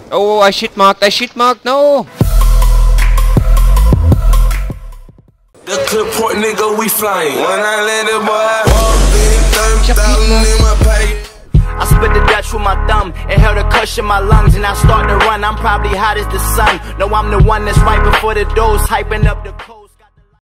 Oh, I shit marked, no! The Clipport nigga, we flying. When I let the boy walk in, 30,000 in my pocket. I split the Dutch with my thumb, inhale the cush in my lungs, and I start to run. I'm probably hot as the sun. No, I'm the one that's right before the doors, hyping up the cold.